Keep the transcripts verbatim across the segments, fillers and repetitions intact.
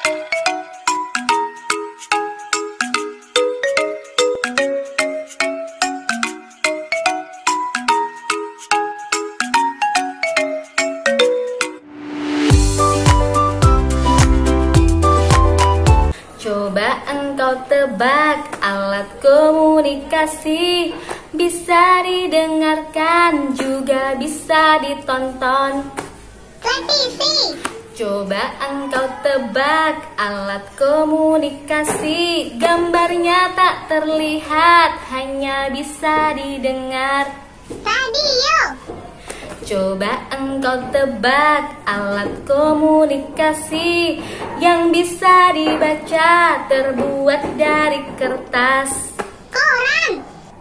Coba engkau tebak, alat komunikasi bisa didengarkan juga bisa ditonton. Televisi. Coba engkau tebak, alat komunikasi gambarnya tak terlihat hanya bisa didengar. Radio. Coba engkau tebak, alat komunikasi yang bisa dibaca terbuat dari kertas. Koran.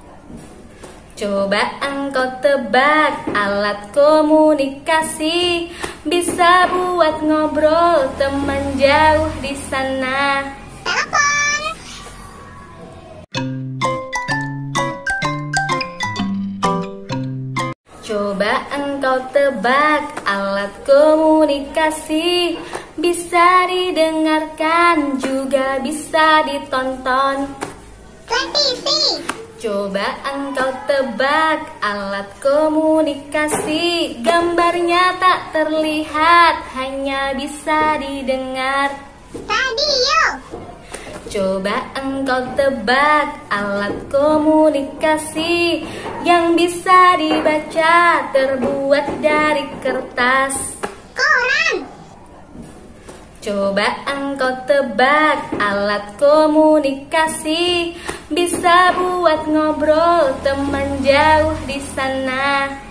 Coba engkau tebak, alat komunikasi bisa buat ngobrol teman jauh di sana. Telepon. Coba engkau tebak, alat komunikasi bisa didengarkan juga bisa ditonton. Televisi. Coba engkau tebak, alat komunikasi gambarnya tak terlihat hanya bisa didengar. Radio. Coba engkau tebak, alat komunikasi yang bisa dibaca terbuat dari kertas. Koran. Coba engkau tebak, alat komunikasi bisa buat ngobrol teman jauh di sana.